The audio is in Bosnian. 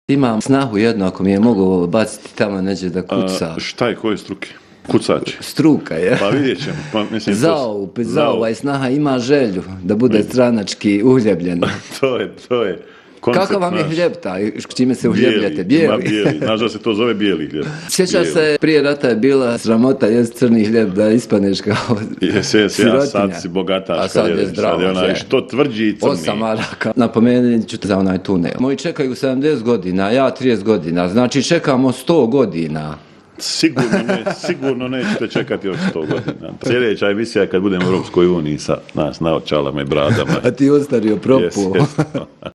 Imam snahu jedno, ako mi je mogu baciti tamo neđe da kuca. Šta je, koje struke? Kucač. Struka je. Pa vidjet ćemo. Pa, mislim, Zao, ovaj snaha ima želju da bude stranački uhljebljena. To je. Kakav vam je hljeb taj, čime se uhljebljate? Bijeli. Znaš da se to zove bijeli hljeb. Sjećaš se, prije rata je bila sramota jest crni hljeb da ispaneš kao sirotinja. Sad si bogataš. A sad je zdravo. Što tvrđi i crni. 8 maraka. Napomenut ću za onaj tunel. Moji čekaju 70 godina, ja 30 godina. Znači čekamo 100 godina. Sigurno nećete čekati još 100 godina. Sljedeća emisija kad budemo u Europskoj uniji sa nas naočalama i bradama. A ti ostario propuo.